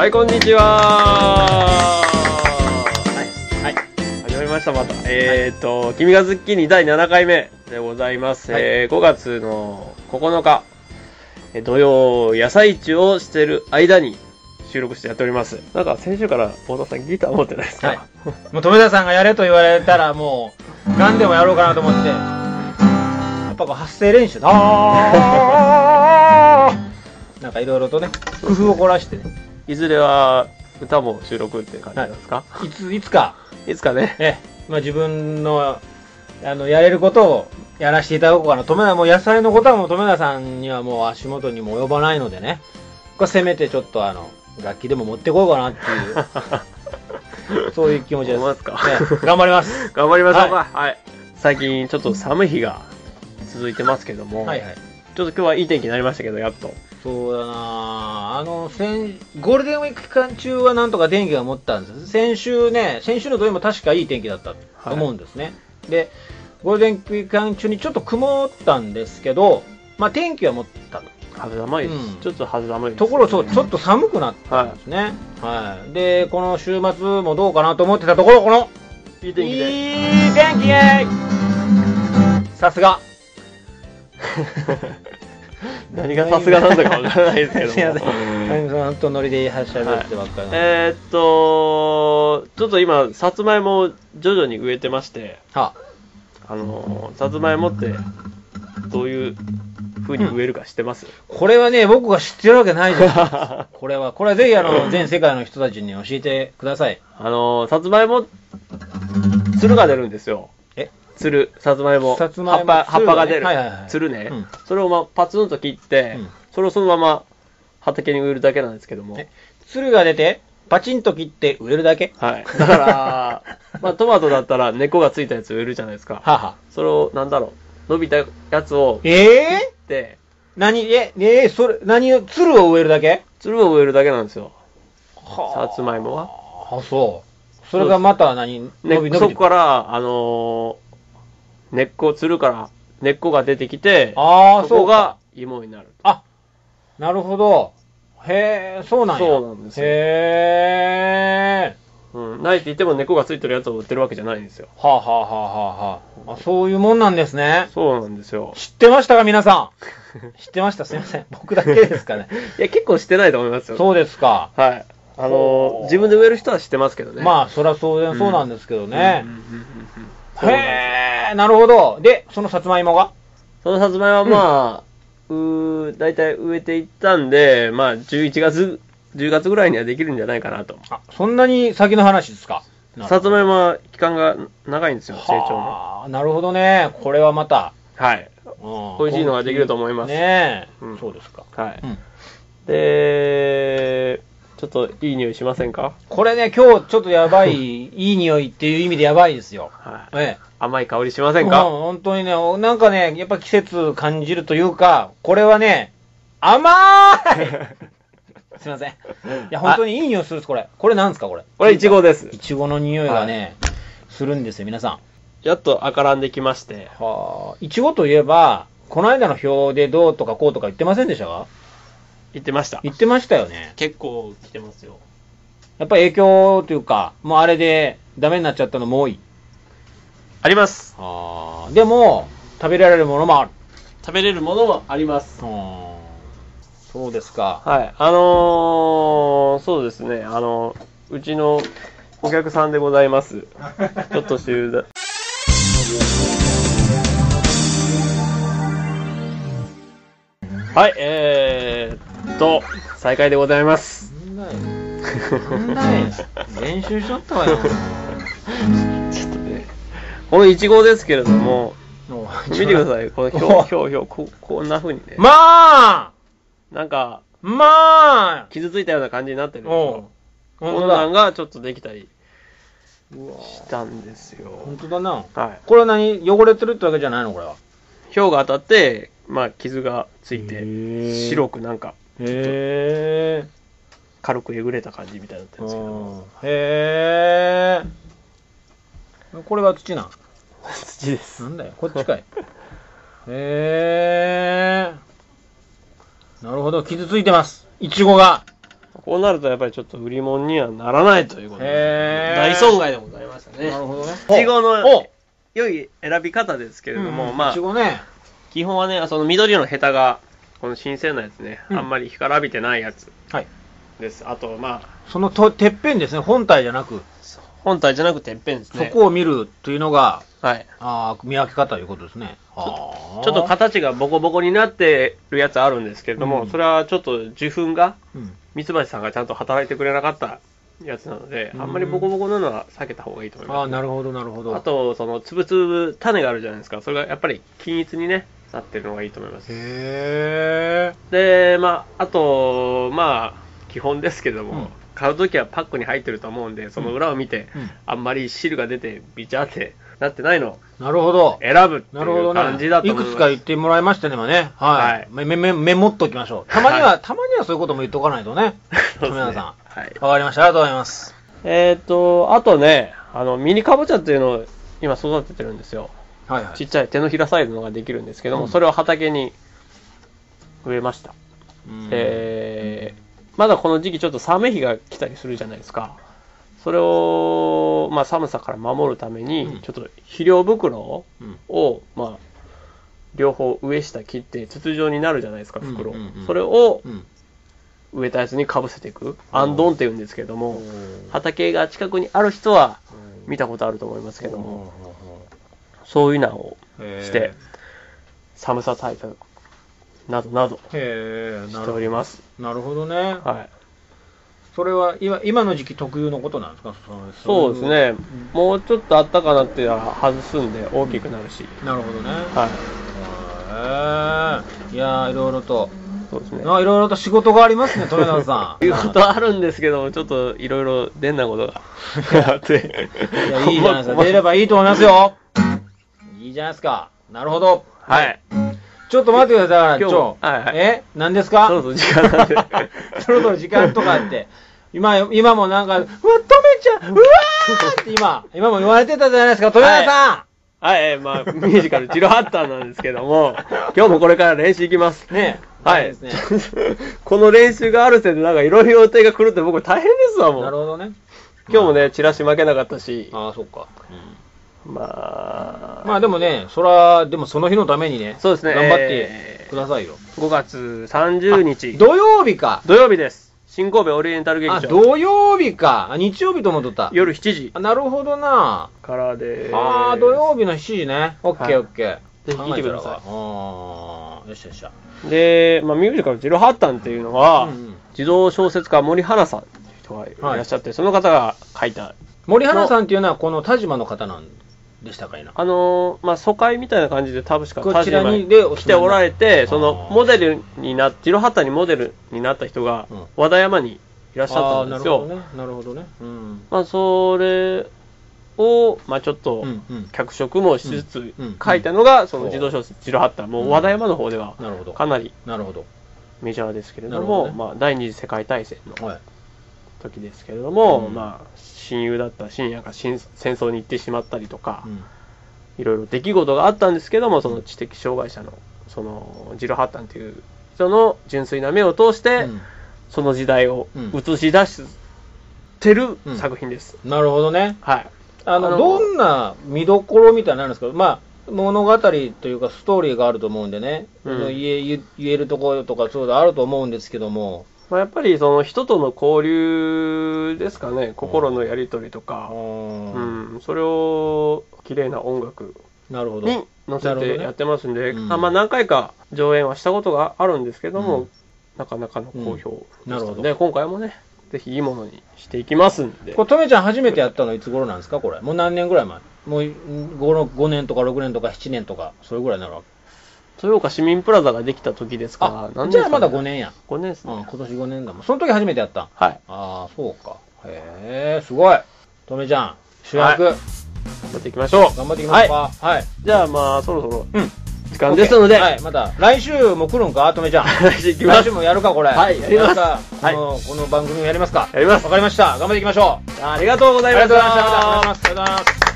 はい、こんにちは。はい、始まりました、また。君がズッキーニ第7回目でございます。5月の9日、土曜、野菜市をしてる間に収録してやっております。なんか先週から太田さんギター持ってないですか？ はい。もう富田さんがやれと言われたらもう何でもやろうかなと思って、やっぱこう発声練習だ。なんかいろいろとね、工夫を凝らしてね。 いずれは歌も収録って感じなんですか？ いつかね。まあ自分のやれることをやらせていただこうかな。もう野菜のことはもう富田さんにはもう足元にも及ばないのでね。これせめてちょっと楽器でも持ってこうかなっていうそういう気持ちです。 思いますか？ 頑張ります。 頑張りましょうか。はい。最近ちょっと寒い日が続いてますけども、 はいはい。 ちょっと今日はいい天気になりましたけど、やっと。 そうだなぁ。ゴールデンウィーク期間中はなんとか天気が持ったんです。先週の土曜も確かいい天気だったと思うんですね。はい、で、ゴールデンウィーク期間中にちょっと曇ったんですけど、まあ天気は持ったと。 肌寒いです。ちょっと肌寒いです、 ところちょっと寒くなったんですね。はい。で、この週末もどうかなと思ってたところ、このいい天気で。 いい天気さすが何がさすがなんだかわからないですけども。 すいません。本当ノリで発車してばっかり。 ちょっと今、さつまいもを徐々に植えてまして、さつまいもってどういう風に植えるか知ってます？ これはね、僕が知ってるわけないじゃん。これはぜひ全世界の人たちに教えてください。 さつまいも、つるが出るんですよ。つる、さつまいも。葉っぱが出る。つるね。それをパツンと切って、それをそのまま畑に植えるだけなんですけども。 つるが出て、パチンと切って植えるだけ？ はい。だから、トマトだったら根っこがついたやつ植えるじゃないですか。それを、伸びたやつを、切って、 つるを植えるだけ？ つるを植えるだけなんですよ。さつまいもは。 そう。それがまた伸びそこから、つるから根っこが出てきて、そこが芋になる。 あ、なるほど。へえ、そうなんや。 そうなんですよ。 へえ。 ないって言っても根っこがついてるやつを売ってるわけじゃないんですよ。 そういうもんなんですね。 そうなんですよ。 知ってましたか、皆さん。知ってました。すいません。僕だけですかね。 いや、結構知ってないと思いますよ。 そうですか。 はい。自分で植える人は知ってますけどね。 まあ、そりゃそうなんですけどね。へえ、なるほど。で、そのさつまいもはだいたい植えていったんで、10月ぐらいにはできるんじゃないかなと。 そんなに先の話ですか？ さつまいもは期間が長いんですよ、成長の。 なるほどね。これはまた。 はい。美味しいのができると思います。 ねえ。そうですか。 はい。で、ちょっといい匂いしませんか？ これね、今日ちょっとやばい、いい匂いっていう意味でやばいですよ。 甘い香りしませんか？ 本当にね、なんかね、やっぱ季節感じるというか、これはね、甘いすいません。いや、本当にいい匂いするんです、これ。これなんですか、これ。 これイチゴです。 イチゴの匂いがね、するんですよ、皆さん。 やっと赤らんできまして。 イチゴといえば、この間の表でどうとかこうとか言ってませんでしたか？ 言ってました。 言ってましたよね。 結構来てますよ。 やっぱ影響というか、もうあれでダメになっちゃったのも多い。 あります。 でも、食べられるものもある。 食べれるものもあります。 そうですか。 はい。そうですね。うちのお客さんでございます。ちょっとはい、再開でございます。 なんだい練習しとったわよ。 ちょっとね、このイチゴですけれども、見てください。このこんな風にね。なんか、傷ついたような感じになってるんですよ。こんなんがちょっとできたりしたんですよ。 本当だな。 はい。 これは何？汚れてるってわけじゃないの？これは。 氷が当たって、傷がついて、白くなんか、軽くえぐれた感じみたいになってるんですけど。 これは土なん？ 土です。 なんだよ、こっちかい。なるほど、傷ついてます。イチゴが。 こうなるとやっぱりちょっと売り物にはならないということで、大損害でございましたね。 なるほどね。 いちごの良い選び方ですけれども、まあ、 いちごね。 基本はね、その緑のヘタが、この新鮮なやつね、あんまり干からびてないやつです。あと、まあ、 そのてっぺんですね、本体じゃなく。 本体じゃなくてっぺんですね。 そこを見るというのが、 はい。 見分け方ということですね。 ちょっと形がボコボコになってるやつあるんですけれども、それはちょっと受粉が、ミツバチさんがちゃんと働いてくれなかったやつなので、あんまりボコボコなのは避けた方がいいと思います。 なるほど、なるほど。 あと、その、つぶつぶ種があるじゃないですか。それがやっぱり均一にね、なってるのがいいと思います。で、まあ、あと、まあ、基本ですけども、買うときはパックに入ってると思うんで、その裏を見て、あんまり汁が出て、ビチャってなってないのを選ぶっていう感じだと思います。 いくつか言ってもらいましたね、今ね。はい。メモっときましょう。たまにはそういうことも言っとかないとね。富永さん。はい。わかりました。ありがとうございます。 あとね、ミニカボチャっていうのを今育ててるんですよ。はいはい。ちっちゃい手のひらサイズのができるんですけども、それを畑に植えました。まだこの時期ちょっと寒い日が来たりするじゃないですか。それを、まあ、寒さから守るために、ちょっと肥料袋を、まあ、両方上下切って筒状になるじゃないですか、袋。それを植えたやつにかぶせていく。アンドンって言うんですけども、畑が近くにある人は見たことあると思いますけども、そういうのをして、寒さ対策などなどしております。 なるほどね。 はい。 それは今の時期特有のことなんですか？ そうですね。もうちょっと暖かなって外すんで大きくなるし。 なるほどね。 はい。 いやー、いろいろと。 そうですね。 いろいろと仕事がありますね、富永さん。 いうことあるんですけども、ちょっといろいろ出んなことがあって。 いや、いいじゃないですか。出ればいいと思いますよ。いいじゃないですか。なるほど。 はい。 ちょっと待ってください、今日。何ですか？ そろそろ時間なんで。 そろそろ時間とかって。今もなんか、うわ、止めちゃう、うわーって今も言われてたじゃないですか、富永さん。 はい、まあ、ミュージカル、ジロハッターなんですけども、今日もこれから練習行きます。 ね。 はい。この練習があるせいで、なんかいろいろ予定が来るって僕大変ですわ、もう。 なるほどね。 今日もね、チラシ負けなかったし。 ああ、そっか。 まあでもね、でもその日のためにね、 そうですね。 頑張ってくださいよ。 5月30日。 土曜日か。 土曜日です。新神戸オリエンタル劇場。 土曜日か。日曜日と思っとった。 夜7時。 なるほどな。 からで。 土曜日の7時ね。オッケーオッケー。 ぜひ見てください。 よっしゃよっしゃ。 で、まあミュージカルジロハッタンっていうのは、児童小説家森花さんっていう人がいらっしゃって、その方が書いた。 森花さんっていうのはこの田島の方なんでしたかいな。 まあ、疎開みたいな感じで確か田島に来ておられて、そのモデルにジロハッタンにモデルになった人が和田山にいらっしゃったんですよ。 なるほどね。 まあ、それを、まあ、ちょっと脚色もしつつ書いたのが、その児童小説ジロハッタン。もう和田山の方ではかなりメジャーですけれども、まあ、第二次世界大戦の時ですけれども、まあ、親友だった深夜が戦争に行ってしまったりとか、いろいろ出来事があったんですけども、その知的障害者のそのジロハッタンという人の純粋な目を通して、その時代を映し出してる作品です。 なるほどね。 はい。 どんな見どころみたいなのですか？まあ物語というかストーリーがあると思うんでね、言えるところとかそういうのあると思うんですけども。 やっぱりその人との交流ですかね、心のやり取りとか、それを綺麗な音楽に乗せてやってますんで、まあ何回か上演はしたことがあるんですけども、なかなかの好評でしたので、今回もね、ぜひいいものにしていきますんで。 これ、とめちゃん初めてやったのいつ頃なんですか、これ。もう何年ぐらい前？もう5年とか6年とか7年とか、それぐらいになるわけ。 豊岡市民プラザができた時ですから、 じゃあまだ5年や。 5年ですね。 今年5年だもん。その時初めてやった。 はい。 ああ、そうか。へえ、すごい。とめちゃん、主役。頑張っていきましょう。 頑張っていきますか。はい。 じゃあまあ、そろそろ、時間ですので。 はい、また、来週も来るんか、とめちゃん。 来週行きます。 来週もやるか、これ。 はい、やります。 この番組をやりますか。 やります。 わかりました。頑張っていきましょう。 ありがとうございました。 ありがとうございます。